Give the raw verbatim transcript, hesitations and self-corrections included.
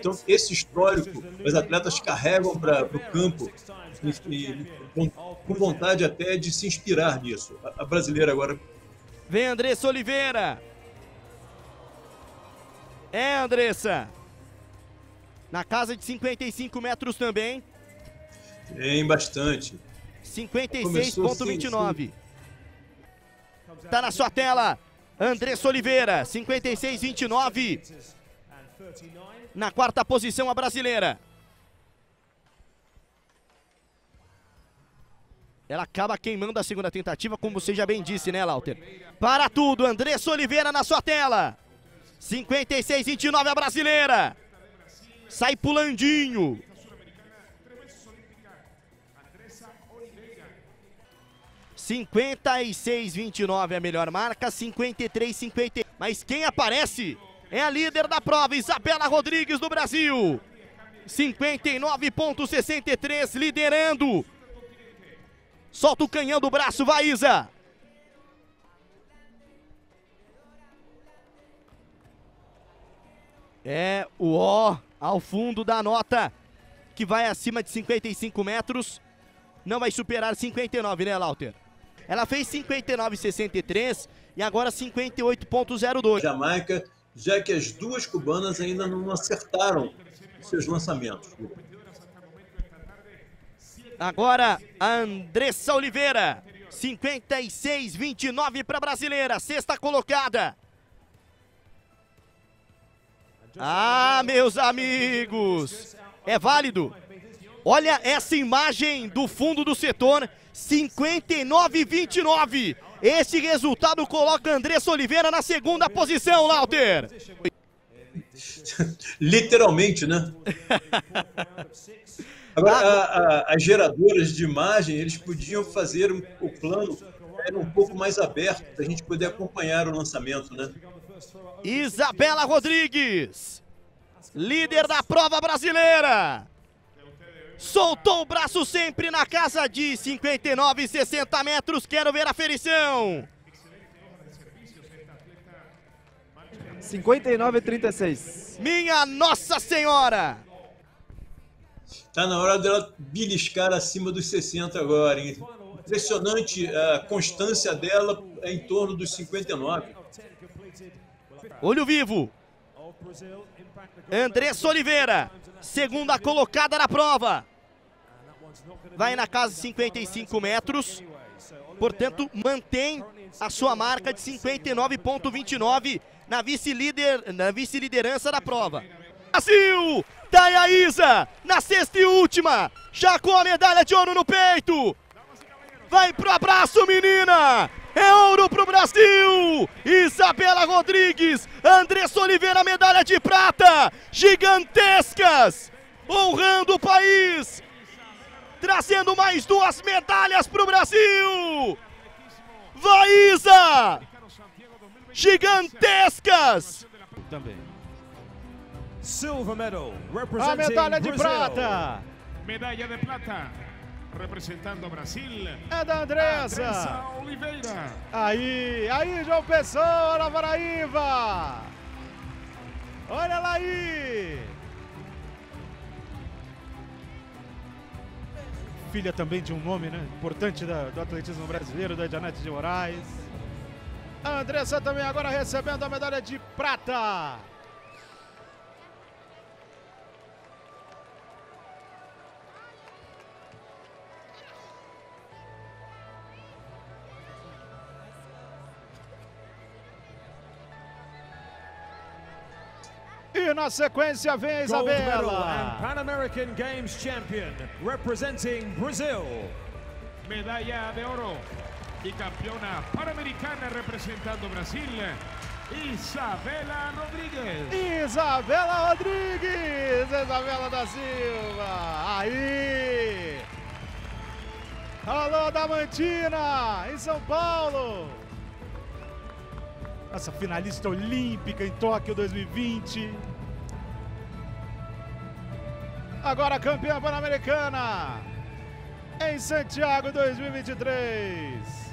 Então, esse histórico, os atletas carregam para o campo e, e, com, com vontade até de se inspirar nisso. A, a brasileira agora... Vem Andressa Oliveira. É, Andressa. Na casa de cinquenta e cinco metros também. Tem bastante. cinquenta e seis ponto vinte e nove. Tá na sua tela. Andressa Oliveira, cinquenta e seis vinte e nove. Na quarta posição, a brasileira. Ela acaba queimando a segunda tentativa, como você já bem disse, né, Lauter? Para tudo, Andressa Oliveira na sua tela. cinquenta e seis vinte e nove, a brasileira. Sai pulandinho. cinquenta e seis vinte e nove é a melhor marca, cinquenta e três cinquenta. Mas quem aparece é a líder da prova, Isabela Rodrigues do Brasil. cinquenta e nove ponto sessenta e três, liderando. Solta o canhão do braço, vai Isa. É o O ao fundo da nota, que vai acima de cinquenta e cinco metros. Não vai superar cinquenta e nove, né, Lauter? Ela fez cinquenta e nove vírgula sessenta e três e agora cinquenta e oito ponto zero dois. Jamaica, já que as duas cubanas ainda não acertaram seus lançamentos. Agora a Andressa Oliveira, cinquenta e seis vinte e nove para a brasileira, sexta colocada. Ah, meus amigos, é válido. Olha essa imagem do fundo do setor, cinquenta e nove vinte e nove. Esse resultado coloca a Andressa Oliveira na segunda posição, Lauter. Literalmente, né? Agora, a, a, as geradoras de imagem, eles podiam fazer um, o plano era um pouco mais aberto, para a gente poder acompanhar o lançamento, né? Isabela Rodrigues, líder da prova brasileira. Soltou o braço sempre na casa de cinquenta e nove, sessenta metros. Quero ver a ferição. cinquenta e nove, trinta e seis. Minha Nossa Senhora. Tá na hora dela beliscar acima dos sessenta agora, hein? Impressionante a constância dela em torno dos cinquenta e nove. Olho vivo. Andressa Oliveira, segunda colocada na prova. Vai na casa de cinquenta e cinco metros. Portanto, mantém a sua marca de cinquenta e nove ponto vinte e nove na vice-líder, na vice-liderança da prova. Brasil! Tá aí a Isa, na sexta e última, já com a medalha de ouro no peito. Vai pro abraço, menina! É ouro pro Brasil! Isabela Rodrigues, Andressa Oliveira, medalha de prata! Gigantescas! Honrando o país! Trazendo mais duas medalhas pro Brasil! Vai, Isa! Gigantescas! Também. Silver medal, A medalha de prata! Medalha de prata, representando Brasil. É da Andressa! Andressa Oliveira. Aí, aí, João Pessoa, na Paraíba! Olha lá aí! Filha também de um nome, né, importante da, do atletismo brasileiro, da Janete de Moraes. A Andressa também agora recebendo a medalha de prata. E na sequência vem a Isabela. Pan American Games champion, representing Brazil. Medalla de oro y campeona panamericana representando Brasil, Isabela Rodrigues. Isabela Rodrigues, Isabela da Silva. Aí. Alô, Damantina, em São Paulo. Essa finalista olímpica em Tóquio dois mil e vinte. Agora campeã pan-americana em Santiago dois mil e vinte e três.